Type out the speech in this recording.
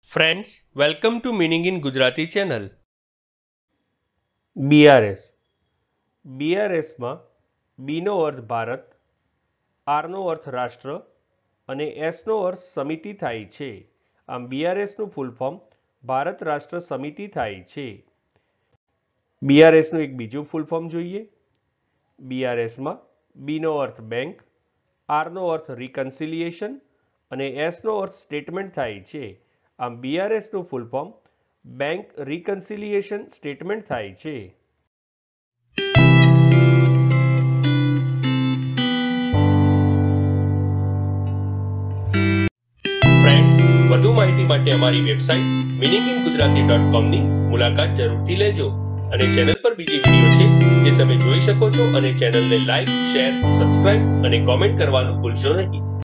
Friends, welcome to Meaning in Gujarati channel. BRS BRSમાં બીનો અર્થ ભારત, આરનો અર્થ રાષ્ટ્ર અને એસનો અર્થ સમિતિ થાય છે. આમ બીઆરએસનું ફૂલ ફોર્મ ભારત રાષ્ટ્ર સમિતિ થાય છે. બીઆરએસનું એક બીજું ફૂલ ફોર્મ જોઈએ. બીઆરએસમાં બીનો અર્થ બેંક, આરનો અર્થ રિકન્સિલિએશન અને એસનો અર્થ સ્ટેટમેન્ટ થાય છે. આમ બીઆરએસનું full form bank reconciliation statement થાય છે. ફ્રેન્ડ્સ, વધુ માહિતી માટે અમારી વેબસાઇટ meaninginggujarati.com ની મુલાકાત જરૂરથી લેજો અને ચેનલ પર બીજી વિડીયો છે જે તમે જોઈ શકો છો અને ચેનલને લાઈક, શેર, સબસ્ક્રાઇબ અને કોમેન્ટ કરવાનું ભૂલશો નહીં.